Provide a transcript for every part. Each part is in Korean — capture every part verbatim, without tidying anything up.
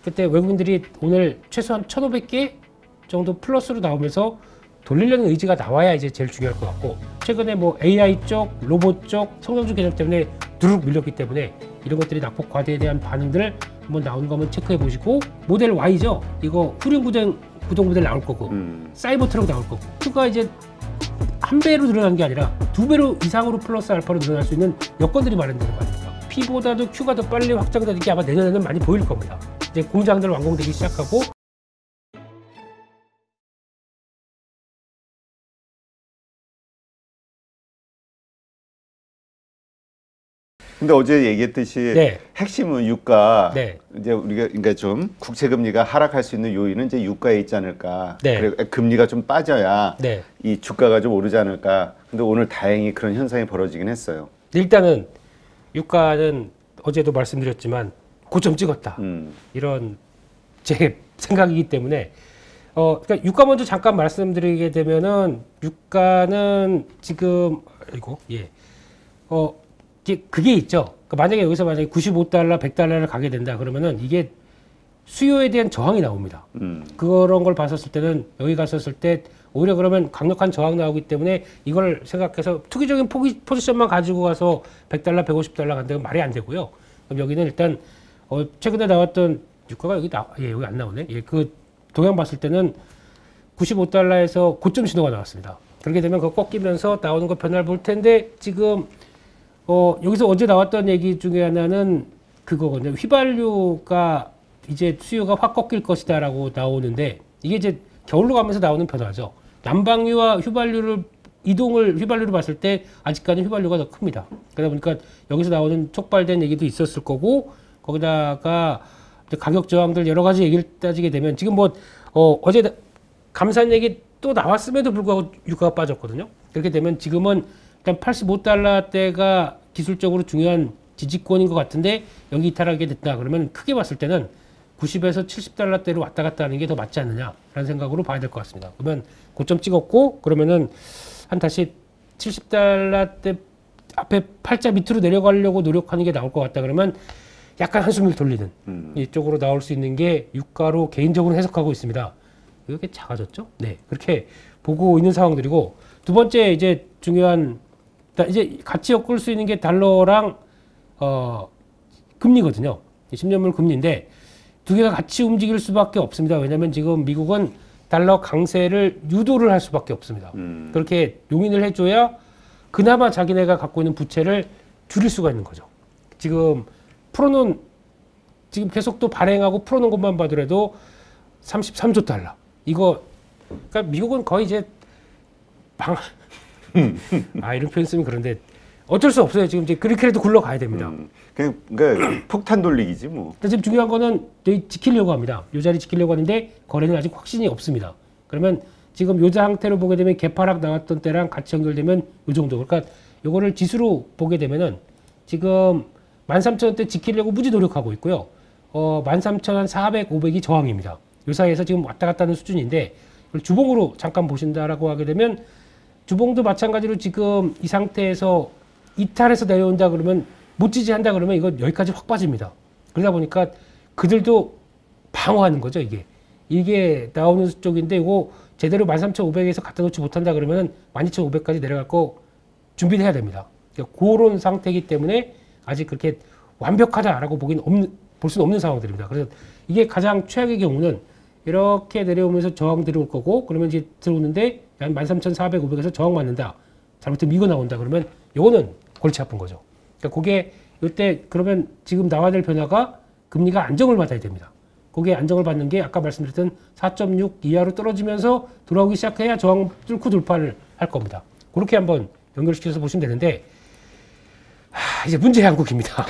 그때 외국인들이 오늘 최소한 천오백 개 정도 플러스로 나오면서 돌리려는 의지가 나와야 이제 제일 중요할 것 같고, 최근에 뭐 에이아이 쪽, 로봇 쪽, 성장주 개념 때문에 두룩 밀렸기 때문에 이런 것들이 낙폭 과대에 대한 반응들 한번 나오는 거 한번 체크해 보시고, 모델 Y죠. 이거 후륜 구동, 구동 모델 나올 거고, 음. 사이버 트럭 나올 거고, Q가 이제 한 배로 늘어나는 게 아니라 두 배로 이상으로 플러스 알파로 늘어날 수 있는 여건들이 마련되는 거 아닙니까? P보다도 Q가 더 빨리 확장되는 게 아마 내년에는 많이 보일 겁니다. 이제 공장들 완공되기 시작하고, 근데 어제 얘기했듯이 네. 핵심은 유가. 네. 이제 우리가 그러니까 좀 국채 금리가 하락할 수 있는 요인은 이제 유가에 있지 않을까. 네. 그래, 금리가 좀 빠져야 네. 이 주가가 좀 오르지 않을까. 근데 오늘 다행히 그런 현상이 벌어지긴 했어요. 일단은 유가는 어제도 말씀드렸지만 고점 찍었다. 음. 이런 제 생각이기 때문에 어 그러니까 유가 먼저 잠깐 말씀드리게 되면은 유가는 지금 이거 예. 어 이제 그게 있죠. 그러니까 만약에 여기서 만약에 구십오 달러, 백 달러를 가게 된다 그러면은 이게 수요에 대한 저항이 나옵니다. 음. 그런 걸 봤었을 때는 여기 갔었을 때 오히려 그러면 강력한 저항 나오기 때문에 이걸 생각해서 투기적인 포기, 포지션만 가지고 가서 백 달러, 백오십 달러 간다면 말이 안 되고요. 그럼 여기는 일단 어 최근에 나왔던 유가가 여기 나, 예, 여기 안 나오네. 예, 그 동향 봤을 때는 구십오 달러에서 고점 신호가 나왔습니다. 그렇게 되면 그거 꺾이면서 나오는 거 변화를 볼 텐데 지금 어, 여기서 어제 나왔던 얘기 중에 하나는 그거거든요. 휘발유가 이제 수요가 확 꺾일 것이다라고 나오는데 이게 이제 겨울로 가면서 나오는 변화죠. 난방유와 휘발유를 이동을 휘발유를 봤을 때 아직까지 휘발유가 더 큽니다. 그러다 보니까 여기서 나오는 촉발된 얘기도 있었을 거고 거기다가 가격 저항들 여러 가지 얘기를 따지게 되면 지금 뭐 어, 어제 감산 얘기 또 나왔음에도 불구하고 유가가 빠졌거든요. 그렇게 되면 지금은 일단 팔십오 달러대가 기술적으로 중요한 지지권인 것 같은데 여기 이탈하게 됐다 그러면 크게 봤을 때는 구십에서 칠십 달러대로 왔다 갔다 하는 게 더 맞지 않느냐라는 생각으로 봐야 될 것 같습니다. 그러면 고점 찍었고 그러면은 한 다시 칠십 달러대 앞에 팔자 밑으로 내려가려고 노력하는 게 나올 것 같다 그러면 약간 한숨을 돌리는 음. 이쪽으로 나올 수 있는 게 유가로 개인적으로 해석하고 있습니다. 이렇게 작아졌죠? 네, 그렇게 보고 있는 상황들이고 두 번째 이제 중요한 이제 같이 엮을 수 있는 게 달러랑 어, 금리거든요. 십 년물 금리인데 두 개가 같이 움직일 수밖에 없습니다. 왜냐하면 지금 미국은 달러 강세를 유도를 할 수밖에 없습니다. 음. 그렇게 용인을 해줘야 그나마 자기네가 갖고 있는 부채를 줄일 수가 있는 거죠. 지금 풀어놓은 지금 계속 또 발행하고 풀어놓은 것만 봐더라도 삼십삼조 달러. 이거 그러니까 미국은 거의 이제 방 아 이런 표현 쓰면 그런데 어쩔 수 없어요. 지금 이제 그렇게라도 굴러가야 됩니다. 음, 그냥 그러니까 폭탄 돌리기지 뭐. 근데 지금 중요한 거는 지키려고 합니다. 요 자리 지키려고 하는데 거래는 아직 확신이 없습니다. 그러면 지금 요 상태로 보게 되면 개파락 나왔던 때랑 같이 연결되면 요 정도. 그러니까 요거를 지수로 보게 되면은 지금 만 삼천 원대 지키려고 무지 노력하고 있고요. 어, 만 삼천 사백, 오백이 저항입니다. 요 사이에서 지금 왔다 갔다 하는 수준인데 주봉으로 잠깐 보신다라고 하게 되면 주봉도 마찬가지로 지금 이 상태에서 이탈해서 내려온다 그러면 못 지지한다 그러면 이거 여기까지 확 빠집니다. 그러다 보니까 그들도 방어하는 거죠, 이게. 이게 나오는 쪽인데 이거 제대로 만 삼천 오백에서 갖다 놓지 못한다 그러면 만 이천 오백까지 내려갈 거 준비를 해야 됩니다. 그러니까 그런 상태이기 때문에 아직 그렇게 완벽하다라고 보기는 없는, 볼 수는 없는 상황들입니다. 그래서 이게 가장 최악의 경우는 이렇게 내려오면서 저항 들어올 거고 그러면 이제 들어오는데 한 만 삼천 사백, 오백에서 저항 맞는다. 잘못하면 미고 나온다. 그러면 요거는 골치 아픈 거죠. 그러니까 그게 이때 그러면 지금 나와야 될 변화가 금리가 안정을 받아야 됩니다. 그게 안정을 받는 게 아까 말씀드렸던 사 점 육 이하로 떨어지면서 돌아오기 시작해야 저항 뚫고 돌파를 할 겁니다. 그렇게 한번 연결시켜서 보시면 되는데 하, 이제 문제의 한국입니다.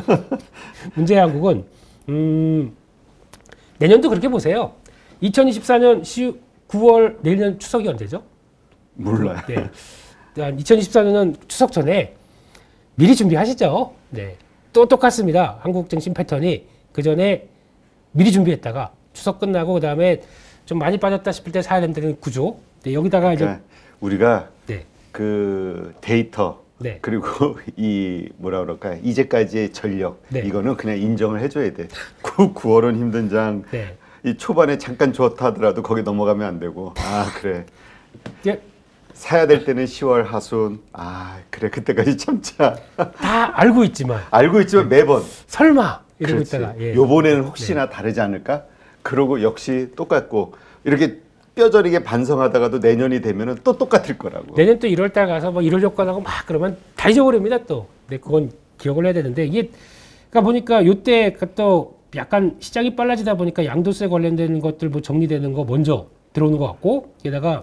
문제의 한국은 음, 내년도 그렇게 보세요. 이천이십사 년 구월 내년 추석이 언제죠? 몰라요. 네. 이천이십사 년은 추석 전에 미리 준비하시죠. 네. 또 똑같습니다. 한국 증시 패턴이 그 전에 미리 준비했다가 추석 끝나고 그 다음에 좀 많이 빠졌다 싶을 때 사야 된다는 구조. 네, 여기다가 그러니까 이제 우리가 네. 그 데이터 네. 그리고 이 뭐라 그럴까 이제까지의 전력 네. 이거는 그냥 인정을 해줘야 돼. 구월은 힘든 장. 네. 이 초반에 잠깐 좋다 하더라도 거기 넘어가면 안 되고. 아 그래. 예. 사야 될 때는 시월 하순. 아 그래 그때까지 참자. 다 알고 있지만. 알고 있지만 매번. 설마 이러고 그렇지. 있다가. 예. 요번에는 혹시나 네. 다르지 않을까? 그러고 역시 똑같고 이렇게. 뼈저리게 반성하다가도 내년이 되면은 또 똑같을 거라고. 내년 또 일월 달 가서 뭐 일월 효과 나고 막 그러면 다 잊어버립니다 또. 근데 그건 기억을 해야 되는데 이게 그러니까 보니까 요때 또 약간 시장이 빨라지다 보니까 양도세 관련된 것들 뭐 정리되는 거 먼저 들어오는 것 같고 게다가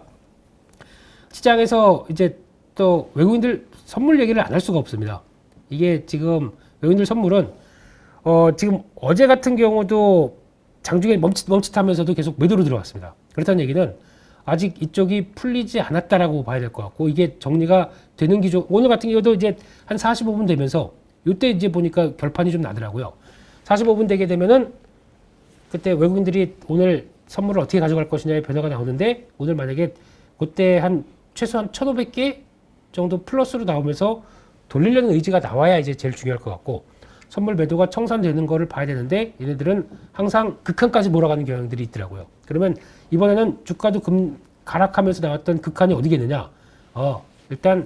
시장에서 이제 또 외국인들 선물 얘기를 안 할 수가 없습니다. 이게 지금 외국인들 선물은 어 지금 어제 같은 경우도 장중에 멈칫 멈칫하면서도 계속 매도로 들어왔습니다. 그렇다는 얘기는 아직 이쪽이 풀리지 않았다라고 봐야 될 것 같고 이게 정리가 되는 기조 오늘 같은 경우도 이제 한 사십오 분 되면서 이때 이제 보니까 결판이 좀 나더라고요. 사십오 분 되게 되면은 그때 외국인들이 오늘 선물을 어떻게 가져갈 것이냐의 변화가 나오는데 오늘 만약에 그때 한 최소한 천오백 개 정도 플러스로 나오면서 돌리려는 의지가 나와야 이제 제일 중요할 것 같고 선물 매도가 청산되는 거를 봐야 되는데 얘네들은 항상 극한까지 몰아가는 경향들이 있더라고요. 그러면 이번에는 주가도 금 가락하면서 나왔던 극한이 어디겠느냐? 어, 일단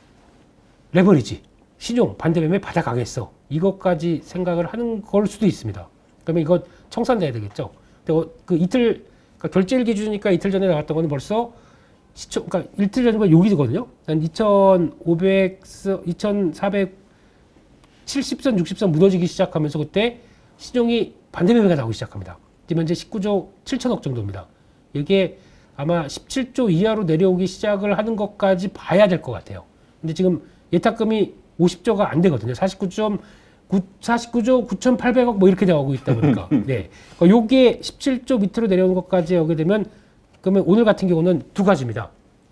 레버리지, 신용, 반대매매 바닥 강했어. 이것까지 생각을 하는 걸 수도 있습니다. 그러면 이거 청산돼야 되겠죠. 근데 그 이틀 그러니까 결제일 기준이니까 이틀 전에 나왔던 거는 벌써 시초, 그러니까 이틀 전이면 여기거든요. 한 이천오백, 이천사백 칠십 선, 육십 선 무너지기 시작하면서 그때 신용이 반대매매가 나오기 시작합니다. 지금 현재 십구조 칠천억 정도입니다. 이게 아마 십칠조 이하로 내려오기 시작을 하는 것까지 봐야 될 것 같아요. 근데 지금 예탁금이 오십조가 안 되거든요. 사십구조 구천팔백억 뭐 이렇게 나오고 있다 보니까. 네. 그러니까 요게 십칠조 밑으로 내려오는 것까지 오게 되면 그러면 오늘 같은 경우는 두 가지입니다.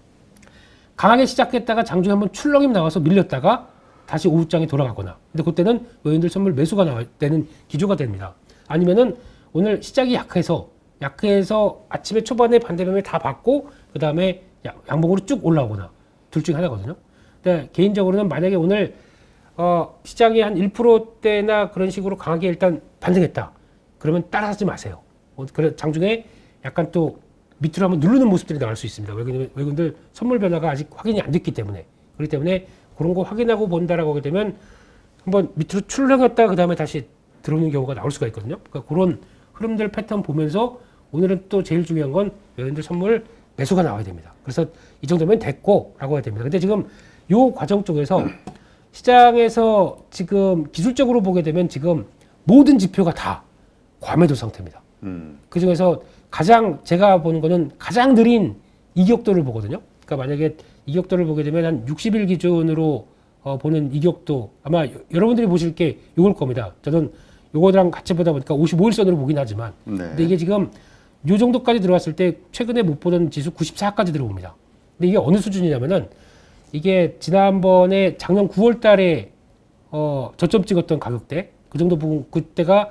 강하게 시작했다가 장중에 한번 출렁임 나와서 밀렸다가 다시 오후장에 돌아가거나 근데 그때는 외국인들 선물 매수가 나올 때는 기조가 됩니다. 아니면은 오늘 시작이 약해서 약해서 아침에 초반에 반대매매 다 받고 그 다음에 양봉으로 쭉 올라오거나 둘 중에 하나거든요. 근데 개인적으로는 만약에 오늘 어 시장이 한 일 퍼센트대나 그런 식으로 강하게 일단 반등했다. 그러면 따라하지 마세요. 어, 그래 장중에 약간 또 밑으로 한번 누르는 모습들이 나올 수 있습니다. 외국인, 외국인들 선물 변화가 아직 확인이 안 됐기 때문에 그렇기 때문에 그런 거 확인하고 본다라고 하게 되면 한번 밑으로 출렁였다가 그 다음에 다시 들어오는 경우가 나올 수가 있거든요. 그러니까 그런 흐름들 패턴 보면서 오늘은 또 제일 중요한 건 외국인들 선물 매수가 나와야 됩니다. 그래서 이 정도면 됐고 라고 해야 됩니다. 근데 지금 요 과정 쪽에서 시장에서 지금 기술적으로 보게 되면 지금 모든 지표가 다 과매도 상태입니다. 음. 그 중에서 가장 제가 보는 거는 가장 느린 이격도를 보거든요. 그러니까 만약에 이격도를 보게 되면 한 육십 일 기준으로 어, 보는 이격도 아마 여러분들이 보실 게 요걸 겁니다. 저는 요거랑 같이 보다 보니까 오십오 일선으로 보긴 하지만 네. 근데 이게 지금 요 정도까지 들어왔을 때 최근에 못 보던 지수 구십사까지 들어옵니다. 근데 이게 어느 수준이냐면은 이게 지난번에 작년 구월 달에 어, 저점 찍었던 가격대 그 정도 보고 그때가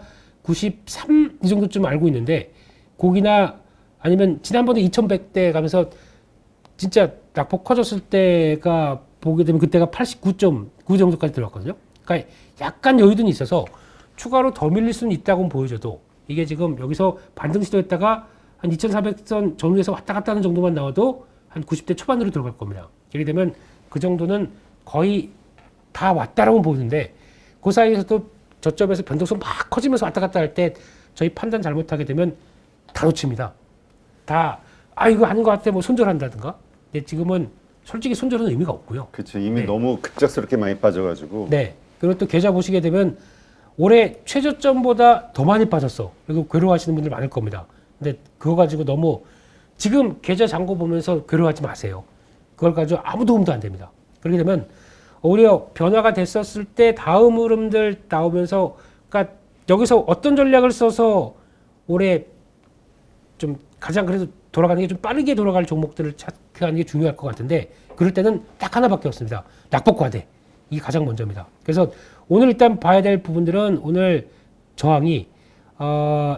구십삼 이 정도쯤 알고 있는데 거기나 아니면 지난번에 이천백 대 가면서 진짜 낙폭 커졌을 때가 보게 되면 그때가 팔십구 점 구 정도까지 들어왔거든요. 그러니까 약간 여유는 있어서 추가로 더 밀릴 수는 있다고 보여줘도 이게 지금 여기서 반등 시도했다가 한 이천사백 선 전후에서 왔다 갔다 하는 정도만 나와도 한 구십 대 초반으로 들어갈 겁니다. 이렇게 되면 그 정도는 거의 다 왔다라고 보는데 그 사이에서도 저점에서 변동성 막 커지면서 왔다 갔다 할 때 저희 판단 잘못하게 되면 다 놓칩니다. 다 아 이거 하는 것 같아 뭐 손절한다든가. 근데 지금은 솔직히 손절은 의미가 없고요. 그렇죠. 이미 네. 너무 급작스럽게 많이 빠져가지고. 네. 그리고 또 계좌 보시게 되면 올해 최저점보다 더 많이 빠졌어. 그리고 괴로워하시는 분들 많을 겁니다. 근데 그거 가지고 너무 지금 계좌 잔고 보면서 괴로워하지 마세요. 그걸 가지고 아무 도움도 안 됩니다. 그렇게 되면 오히려 변화가 됐었을 때 다음 흐름들 나오면서 그러니까 여기서 어떤 전략을 써서 올해 좀 가장 그래도 돌아가는 게 좀 빠르게 돌아갈 종목들을 찾는 게 중요할 것 같은데 그럴 때는 딱 하나밖에 없습니다. 낙폭 과대. 이게 가장 먼저입니다. 그래서 오늘 일단 봐야 될 부분들은 오늘 저항이 어,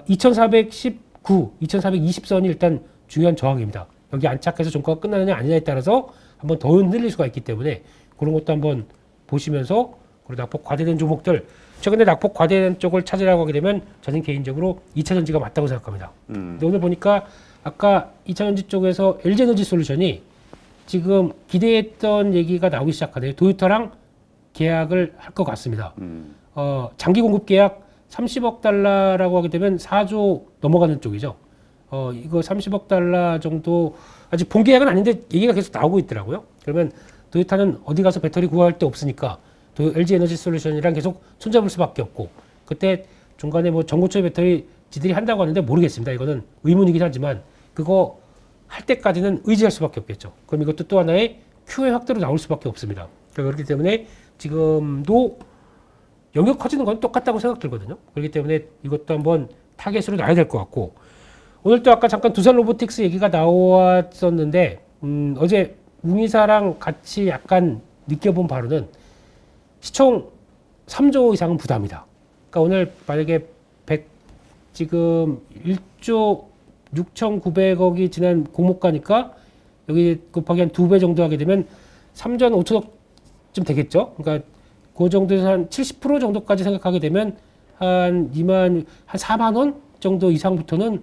이천사백십구, 이천사백이십 선이 일단 중요한 저항입니다. 여기 안착해서 종가가 끝나느냐 아니냐에 따라서 한번 더 흔들릴 수가 있기 때문에 그런 것도 한번 보시면서 그리고 낙폭 과대된 종목들 최근에 낙폭 과대된 쪽을 찾으라고 하게 되면 저는 개인적으로 이차전지가 맞다고 생각합니다. 음. 근데 오늘 보니까 아까 이차전지 쪽에서 엘지에너지솔루션이 지금 기대했던 얘기가 나오기 시작하네요. 도요타랑 계약을 할 것 같습니다. 음. 어, 장기 공급 계약 삼십억 달러라고 하게 되면 사조 넘어가는 쪽이죠. 어, 이거 삼십억 달러 정도 아직 본 계약은 아닌데 얘기가 계속 나오고 있더라고요. 그러면 도요타는 어디 가서 배터리 구할 데 없으니까 또 엘지에너지솔루션이랑 계속 손잡을 수밖에 없고 그때 중간에 뭐 전고체 배터리 지들이 한다고 하는데 모르겠습니다. 이거는 의문이긴 하지만 그거 할 때까지는 의지할 수밖에 없겠죠. 그럼 이것도 또 하나의 큐의 확대로 나올 수밖에 없습니다. 그렇기 때문에 지금도 영역 커지는 건 똑같다고 생각 들거든요. 그렇기 때문에 이것도 한번 타겟으로 놔야 될 것 같고 오늘 또 아까 잠깐 두산 로보틱스 얘기가 나왔었는데 음, 어제 웅이사랑 같이 약간 느껴본 바로는 시총 삼조 이상은 부담이다. 그러니까 오늘 만약에 백 지금 일조 육천구백억이 지난 공모가니까 여기 곱하기 한 두 배 정도 하게 되면 삼조 오천억쯤 되겠죠. 그러니까 그 정도에서 한 칠십 퍼센트 정도까지 생각하게 되면 한 이만 한 사만 원 정도 이상부터는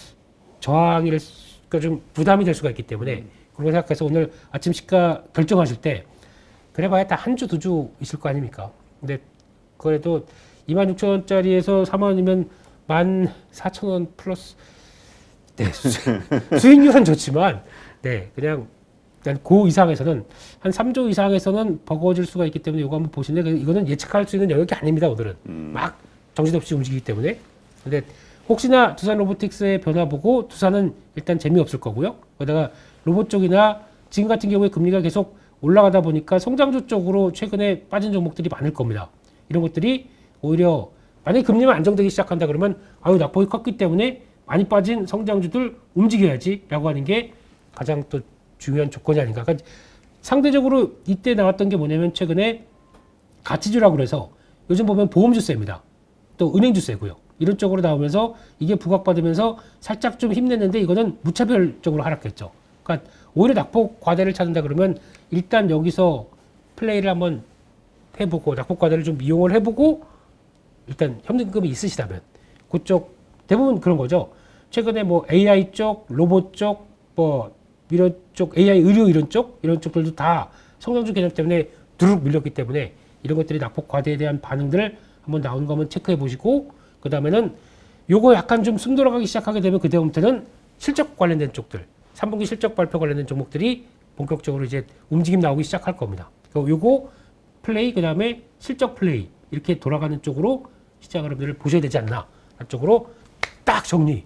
저항일 그러니까 좀 부담이 될 수가 있기 때문에 그런 생각해서 오늘 아침 시가 결정하실 때 그래봐야 딱 한 주, 두 주 있을 거 아닙니까? 근데 그래도 이만 육천 원짜리에서 사만 원이면 만 사천 원 플러스 네, 수, 수익률은 좋지만 네 그냥 그 이상에서는 한 삼조 이상에서는 버거워질 수가 있기 때문에 이거 한번 보시는데 이거는 예측할 수 있는 영역이 아닙니다. 오늘은 음. 막 정신없이 움직이기 때문에 근데 혹시나 두산 로보틱스의 변화 보고 두산은 일단 재미없을 거고요. 거기다가 로봇 쪽이나 지금 같은 경우에 금리가 계속 올라가다 보니까 성장주 쪽으로 최근에 빠진 종목들이 많을 겁니다. 이런 것들이 오히려 만약에 금리만 안정되기 시작한다 그러면 아유 낙폭이 컸기 때문에 많이 빠진 성장주들 움직여야지 라고 하는 게 가장 또 중요한 조건이 아닌가. 그러니까 상대적으로 이때 나왔던 게 뭐냐면 최근에 가치주라고 그래서 요즘 보면 보험주세입니다. 또 은행주세고요. 이런 쪽으로 나오면서 이게 부각받으면서 살짝 좀 힘냈는데 이거는 무차별적으로 하락했죠. 그러니까 오히려 낙폭 과대를 찾는다 그러면 일단 여기서 플레이를 한번 해보고 낙폭 과대를 좀 이용을 해보고 일단 현금이 있으시다면 그쪽 대부분 그런 거죠. 최근에 뭐 에이아이 쪽, 로봇 쪽, 뭐 이런 쪽, 에이아이 의료 이런 쪽 이런 쪽들도 다 성장주 개념 때문에 두룩 밀렸기 때문에 이런 것들이 낙폭 과대에 대한 반응들을 한번 나오는 거 한번 체크해 보시고 그 다음에는 요거 약간 좀 숨 돌아가기 시작하게 되면 그다음부터는 실적 관련된 쪽들 삼 분기 실적 발표 관련된 종목들이 본격적으로 이제 움직임 나오기 시작할 겁니다. 요거 플레이 그 다음에 실적 플레이 이렇게 돌아가는 쪽으로 시장 여러분들을 보셔야 되지 않나 쪽으로 딱 정리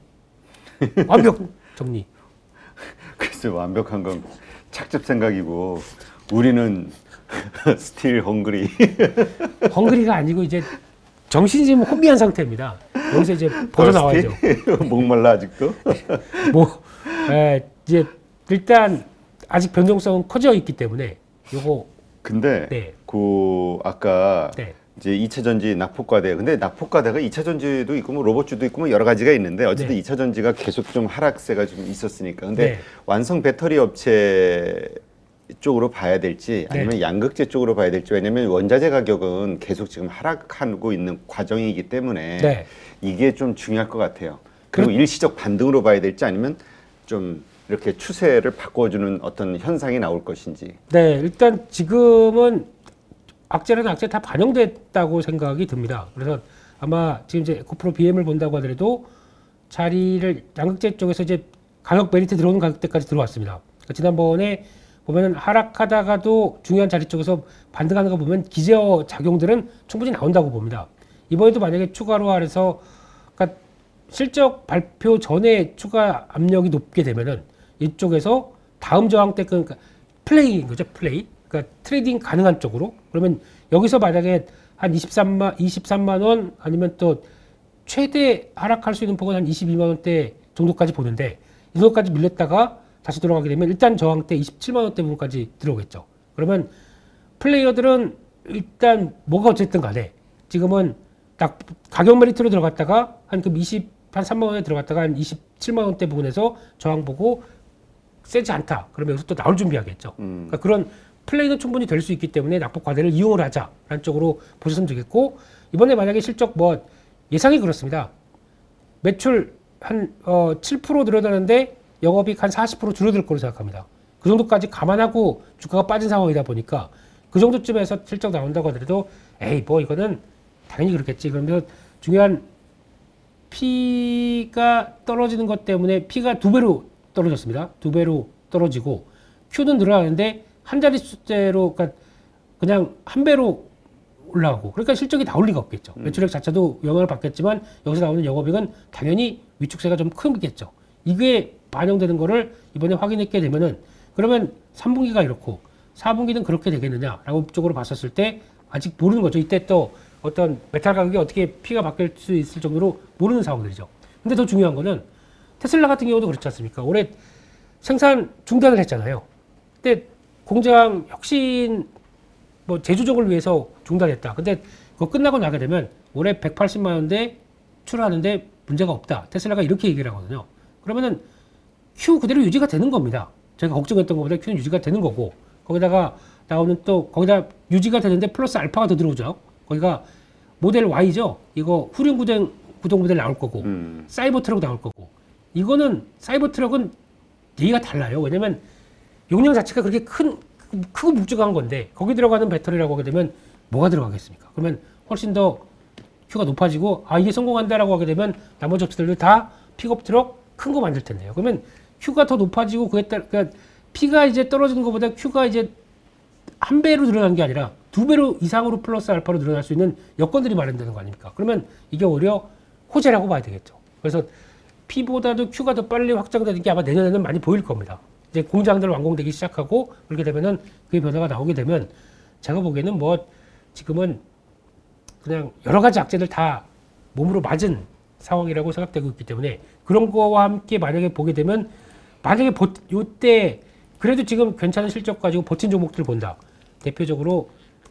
완벽 정리. 글쎄 완벽한 건 착즙 생각이고 우리는 스틸 헝그리. 헝그리가 아니고 이제 정신이 지금 혼미한 상태입니다. 여기서 이제 벗어 나와야죠. 목말라 아직도. 뭐 에, 이제 일단 아직 변동성은 커져 있기 때문에 요거. 근데 네. 그 아까 네. 이제 이차전지 낙폭과대. 근데 낙폭과대가 이차전지도 있고 뭐 로봇주도 있고 뭐 여러 가지가 있는데 어쨌든 네. 이차전지가 계속 좀 하락세가 좀 있었으니까. 근데 네. 완성 배터리 업체 쪽으로 봐야 될지 아니면 네. 양극재 쪽으로 봐야 될지 왜냐면 원자재 가격은 계속 지금 하락하고 있는 과정이기 때문에 네. 이게 좀 중요할 것 같아요. 그리고 그... 일시적 반등으로 봐야 될지 아니면 좀 이렇게 추세를 바꿔주는 어떤 현상이 나올 것인지. 네, 일단 지금은 악재는 악재 다 반영됐다고 생각이 듭니다. 그래서 아마 지금 이제 에코프로 비엠을 본다고 하더라도 자리를 양극재 쪽에서 이제 가격 메리트 들어오는 가격대까지 들어왔습니다. 그러니까 지난번에 보면 하락하다가도 중요한 자리 쪽에서 반등하는 거 보면 기저 작용들은 충분히 나온다고 봅니다. 이번에도 만약에 추가로 해서 그러니까 실적 발표 전에 추가 압력이 높게 되면은 이쪽에서 다음 저항대 그러니까 플레이인 거죠, 플레이. 그러니까 트레이딩 가능한 쪽으로. 그러면 여기서 만약에 한 이십삼만, 이십삼만 원 아니면 또 최대 하락할 수 있는 폭은 한 이십이만 원대 정도까지 보는데 이 정도까지 밀렸다가 다시 돌아가게 되면 일단 저항대 이십칠만 원대 부분까지 들어오겠죠. 그러면 플레이어들은 일단 뭐가 어쨌든 간에 지금은 딱 가격 메리트로 들어갔다가 한 그 이십, 한 삼만 원에 들어갔다가 한 이십칠만 원대 부분에서 저항 보고 세지 않다. 그러면 여기서 또 나올 준비하겠죠. 음. 그러니까 그런 플레이는 충분히 될 수 있기 때문에 낙폭 과대를 이용을 하자라는 쪽으로 보셨으면 되겠고, 이번에 만약에 실적 뭐 예상이 그렇습니다. 매출 한 어, 칠 퍼센트 늘어나는데 영업이익 한 사십 퍼센트 줄어들 거로 생각합니다. 그 정도까지 감안하고 주가가 빠진 상황이다 보니까 그 정도쯤에서 실적 나온다고 하더라도 에이 뭐 이거는 당연히 그렇겠지. 그러면 중요한 P가 떨어지는 것 때문에 P가 두 배로 떨어졌습니다. 두 배로 떨어지고 Q는 늘어나는데 한 자리 숫자로 그러니까 그냥 한 배로 올라가고, 그러니까 실적이 나올 리가 없겠죠. 음. 매출액 자체도 영향을 받겠지만 여기서 나오는 영업이익은 당연히 위축세가 좀 크겠죠. 이게 반영되는 거를 이번에 확인했게 되면은 그러면 삼 분기가 이렇고 사 분기는 그렇게 되겠느냐라고 쪽으로 봤었을 때 아직 모르는 거죠. 이때 또 어떤 메탈 가격이 어떻게 P가 바뀔 수 있을 정도로 모르는 상황들이죠. 근데 더 중요한 거는 테슬라 같은 경우도 그렇지 않습니까? 올해 생산 중단을 했잖아요. 근데 공장 혁신 뭐 제조적을 위해서 중단했다. 근데 그거 끝나고 나게 되면 올해 백팔십만 원대 출하하는데 문제가 없다. 테슬라가 이렇게 얘기를 하거든요. 그러면은 Q 그대로 유지가 되는 겁니다. 제가 걱정했던 것보다 Q는 유지가 되는 거고, 거기다가 나오는 또 거기다 유지가 되는데 플러스 알파가 더 들어오죠. 거기가 모델 Y죠. 이거 후륜 구동 구동 모델 나올 거고, 음. 사이버 트럭 나올 거고. 이거는 사이버 트럭은 얘기가 달라요. 왜냐면 용량 자체가 그렇게 큰 크고 묵직한 건데 거기 들어가는 배터리라고 하게 되면 뭐가 들어가겠습니까? 그러면 훨씬 더 Q가 높아지고 아 이게 성공한다라고 하게 되면 나머지 업체들도 다 픽업 트럭 큰 거 만들 텐데요. 그러면 Q가 더 높아지고 그에 따라 그러니까 P가 이제 떨어지는 것보다 Q가 이제 한 배로 늘어난 게 아니라 두 배로 이상으로 플러스 알파로 늘어날 수 있는 여건들이 마련되는 거 아닙니까? 그러면 이게 오히려 호재라고 봐야 되겠죠. 그래서 P보다도 Q가 더 빨리 확장되는 게 아마 내년에는 많이 보일 겁니다. 이제 공장들 완공되기 시작하고 그렇게 되면은 그 변화가 나오게 되면 제가 보기에는 뭐 지금은 그냥 여러 가지 악재들 다 몸으로 맞은 상황이라고 생각되고 있기 때문에 그런 거와 함께 만약에 보게 되면 만약에 버, 요때 그래도 지금 괜찮은 실적 가지고 버틴 종목들을 본다. 대표적으로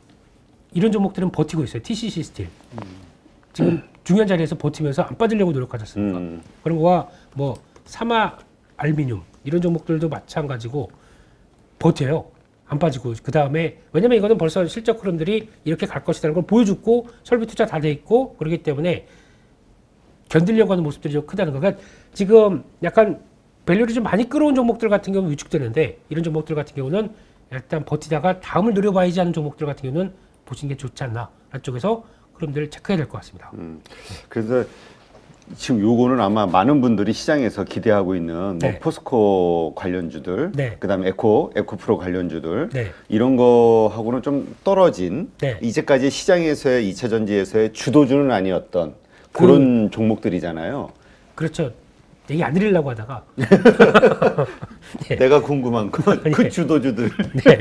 이런 종목들은 버티고 있어요. 티씨씨 스틸. 음. 지금 중요한 자리에서 버티면서 안 빠지려고 노력하지 않습니까? 음. 그런 거와 뭐 사마 알미늄 이런 종목들도 마찬가지고 버텨요. 안 빠지고. 그 다음에 왜냐면 이거는 벌써 실적 흐름들이 이렇게 갈 것이라는 걸 보여줬고 설비 투자 다 돼 있고 그렇기 때문에 견디려고 하는 모습들이 좀 크다는 거. 그러니까 지금 약간 밸류를 좀 많이 끌어온 종목들 같은 경우는 위축되는데 이런 종목들 같은 경우는 일단 버티다가 다음을 노려봐야지 하는 종목들 같은 경우는 보시는 게 좋지 않나. 안쪽에서 흐름들을 체크해야 될 것 같습니다. 음, 그래서 지금 요거는 아마 많은 분들이 시장에서 기대하고 있는 네. 뭐 포스코 관련주들, 네. 그다음에 에코, 에코프로 관련주들 네. 이런 거하고는 좀 떨어진 네. 이제까지 시장에서의 이 차 전지에서의 주도주는 아니었던 그, 그런 종목들이잖아요. 그렇죠. 얘기 안 드리려고 하다가 네. 내가 궁금한 건 그 주도주들 네.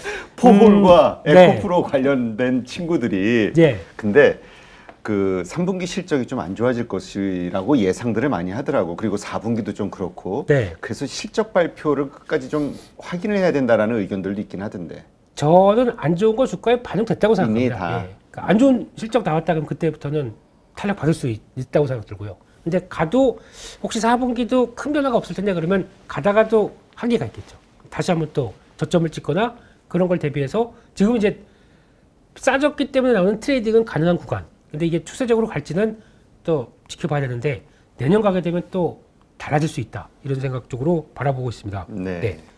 포홀과 음, 에코프로 네. 관련된 친구들이 네. 근데 그 삼 분기 실적이 좀 안 좋아질 것이라고 예상들을 많이 하더라고. 그리고 사 분기도 좀 그렇고. 네. 그래서 실적 발표를 끝까지 좀 확인을 해야 된다라는 의견들도 있긴 하던데. 저는 안 좋은 거 주가에 반영됐다고 생각합니다. 다. 예. 그러니까 안 좋은 실적 나왔다 그러면 그때부터는 탄력 받을 수 있, 있다고 생각 들고요. 근데 가도 혹시 사 분기도 큰 변화가 없을 텐데 그러면 가다가도 한계가 있겠죠. 다시 한번 또 저점을 찍거나 그런 걸 대비해서 지금 이제 싸졌기 때문에 나오는 트레이딩은 가능한 구간. 근데 이게 추세적으로 갈지는 또 지켜봐야 되는데 내년 가게 되면 또 달라질 수 있다. 이런 생각 쪽으로 바라보고 있습니다. 네. 네.